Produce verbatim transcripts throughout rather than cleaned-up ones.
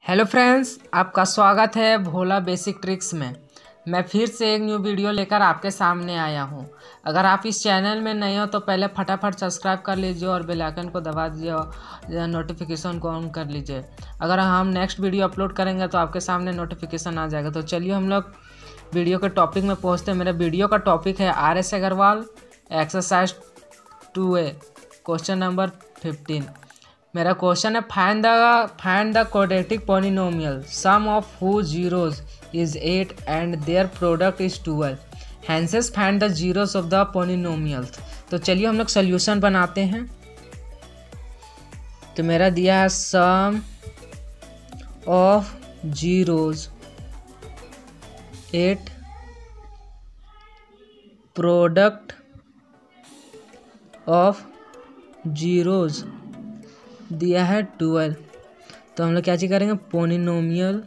Hello friends, आपका स्वागत है भोला बेसिक ट्रिक्स में। मैं फिर से एक न्यू वीडियो लेकर आपके सामने आया हूं। अगर आप इस चैनल में नए हो तो पहले फटाफट सब्सक्राइब कर लीजिए और बेल आइकन को दबा दीजिए और नोटिफिकेशन को ऑन कर लीजिए। अगर हम नेक्स्ट वीडियो अपलोड करेंगे तो आपके सामने नोटिफिकेशन आ जाएगा। तो चलिए हम लोग वीडियो के टॉपिक में पहुँचते हैं। मेरे वीडियो का टॉपिक है R S Agarwal exercise two A question number fifteen. मेरा क्वेश्चन है find the find the quadratic polynomial sum of who zeros is eight and their product is twelve, hence find the zeros of the polynomials. तो चलिए हम लोग solution बनाते हैं। तो मेरा दिया है sum of zeros eight, product of zeros दिया है ट्वेल्व। तो हम लोग क्या चीज करेंगे, पोलिनोमियल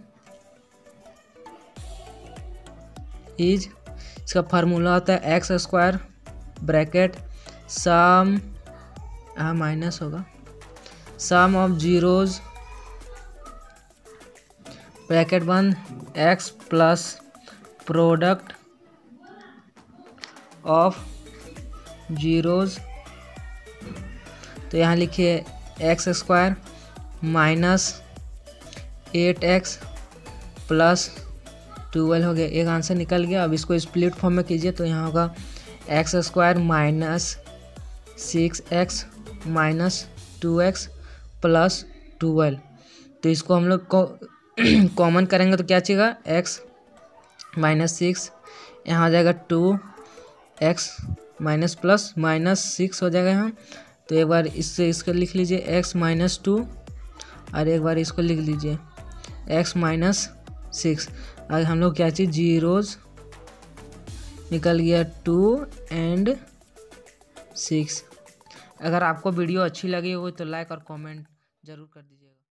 इज, इसका फार्मूला होता है x square bracket sum minus होगा sum of zeros bracket one x plus product of zeros. तो यहाँ लिखिए x square minus eight x plus twelve हो गया। एक आंसर निकल गया। अब इसको स्प्लिट फॉर्म में कीजिए तो यहाँ होगा x square minus six x minus two x plus twelve. तो इसको हम लोग को कॉमन करेंगे तो क्या चाहिए, एक्स माइनस सिक्स, यहाँ आ जाएगा two x minus plus minus six हो जाएगा यहाँ। तो एक बार इससे इसको लिख लीजिए x माइनस टू और एक बार इसको लिख लीजिए x माइनस सिक्स। अब हम लोग क्या चाहिए, जीरोज निकल गया टू एंड सिक्स। अगर आपको वीडियो अच्छी लगी हो तो लाइक और कमेंट जरूर कर दीजिए।